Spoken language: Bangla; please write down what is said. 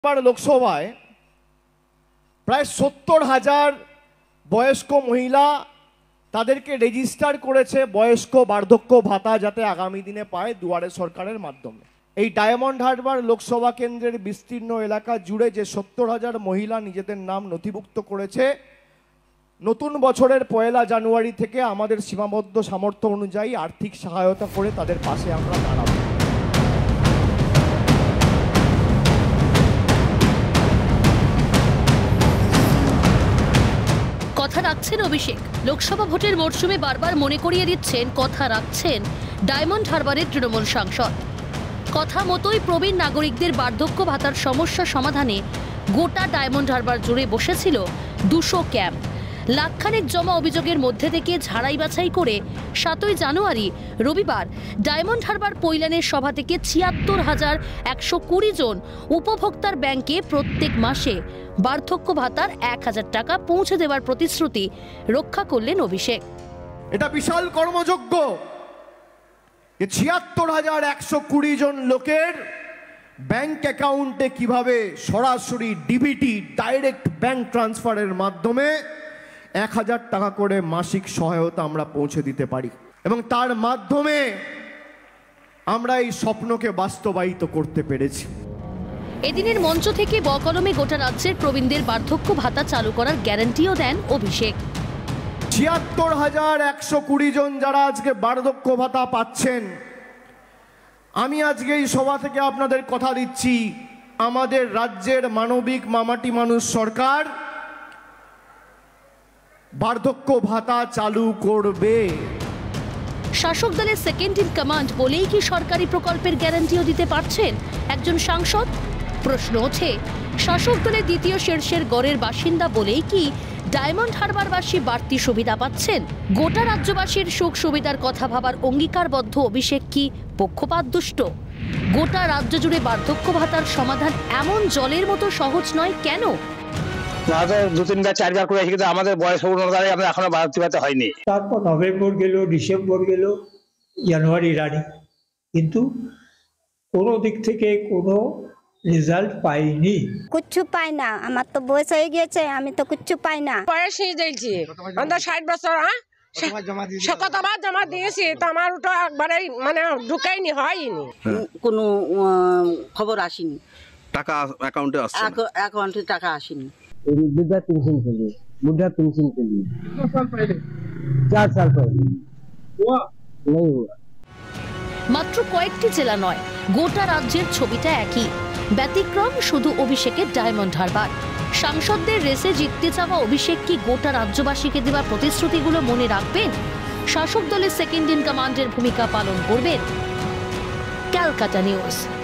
লোকসভায় প্রায় ৭০,০০০ বয়স্ক মহিলা তাদেরকে রেজিস্টার করেছে বয়স্ক বার্ধক্য ভাতা যাতে আগামী দিনে পায় দুয়ারে সরকারের মাধ্যমে। এই ডায়মন্ড হারবার লোকসভা কেন্দ্রের বিস্তীর্ণ এলাকা জুড়ে যে ৭০,০০০ মহিলা নিজেদের নাম নথিভুক্ত করেছে, নতুন বছরের ১ জানুয়ারি থেকে আমাদের সীমাবদ্ধ সামর্থ্য অনুযায়ী আর্থিক সহায়তা করে তাদের পাশে আমরা দাঁড়াবো। কথা রাখছেন অভিষেক। লোকসভা ভোটের মরশুমে বারবার মনে করিয়ে দিচ্ছেন কথা রাখছেন ডায়মন্ড হারবারের তৃণমূল সাংসদ। কথা মতোই প্রবীণ নাগরিকদের বার্ধক্য ভাতার সমস্যা সমাধানে গোটা ডায়মন্ড হারবার জুড়ে বসেছিল ২০০ ক্যাম্প। লাখখানেক জমা অভিযোগের মধ্যে থেকে ঝাড়াই বাছাই করে ৭ই জানুয়ারি রবিবার ডায়মন্ড হারবার পৈলানের সভা থেকে ৭৬,১২০ জন উপভোক্তার ব্যাংকে প্রত্যেক মাসে বার্ধক্য ভাতার ১,০০০ টাকা পৌঁছে দেওয়ার প্রতিশ্রুতি রক্ষা করলেন অভিষেক। এটা বিশাল কর্মযজ্ঞ যে ৭৬,১২০ জন লোকের ব্যাংক অ্যাকাউন্টে কিভাবে সরাসরি ডিবিটি ডাইরেক্ট ব্যাংক ট্রান্সফারের মাধ্যমে ১,০০০ টাকা করে মাসিক সহায়তা আমরা পৌঁছে দিতে পারি এবং তার মাধ্যমে আমরা এই স্বপ্নকে বাস্তবায়িত করতে পেরেছি। এদিনের মঞ্চ থেকে বকলমে গোটা রাজ্যের প্রবীণদের বার্ধক্য ভাতা চালু করার গ্যারান্টিও দেন অভিষেক। ৭৬,১২০ জন যারা আজকে বার্ধক্য ভাতা পাচ্ছেন, আমি আজকে এই সভা থেকে আপনাদের কথা দিচ্ছি, আমাদের রাজ্যের মানবিক মামাটি মানুষ সরকার বার্ধক্য ভাতা চালু করবে। শাসক দলের সেকেন্ড ইন কমান্ড বলেই কি সরকারি প্রকল্পের গ্যারান্টিও দিতে পারছেন একজন সাংসদ? প্রশ্ন ওঠে, শাসক দলের দ্বিতীয় শীর্ষের গড়ের বাসিন্দা বলেই কি ডায়মন্ড হারবারবাসী বাড়তি সুবিধা পাচ্ছেন? গোটা রাজ্যবাসীর সুখ সুবিধার কথা ভাবার অঙ্গীকারবদ্ধ অভিষেক কি পক্ষপাতদুষ্ট? গোটা রাজ্য জুড়ে বার্ধক্য ভাতার সমাধান এমন জলের মতো সহজ নয় কেন? দু-তিনবার ৪বার করে কিন্তু আমাদের বয়স অনুযায়ী আমরা এখনো বাড়তি ভাতা হয়নি। তারপর নভেম্বর গেল, ডিসেম্বর গেল, জানুয়ারি রানি, কিন্তু কোনো দিক থেকে কোনো রেজাল্ট পাইনি। কিচ্ছু পাই না, আমার তো বয়স হয়ে গেছে, আমি তো কিচ্ছু পাই না। বয়স হয়ে যাইছে, আমাদের ৬০ বছর। কতবার জমা দিয়েছি, তো আমার ওটা একবারে মানে ঢুকাইনি, হয়নি, কোনো খবর আসেনি। টাকা অ্যাকাউন্টে আসছে, অ্যাকাউন্টে টাকা আসেনি। वृद्धा पेंशन के लिए, बुढ़ा पेंशन के लिए 4 साल पहले नहीं हुआ। মাত্র কয়েকটি জেলা নয়, গোটা রাজ্যের ছবিটা একই। ব্যতিক্রম শুধু অভিষেকের ডায়মন্ড হারবার। সাংসদদের রেসে জিততে চাওয়া অভিষেক কি গোটা রাজ্যবাসীকে দেওয়া প্রতিশ্রুতিগুলো মনে রাখবেন? শাসক দলের সেকেন্ড ইন কমান্ডের ভূমিকা পালন করবেন? ক্যালকাটা নিউজ।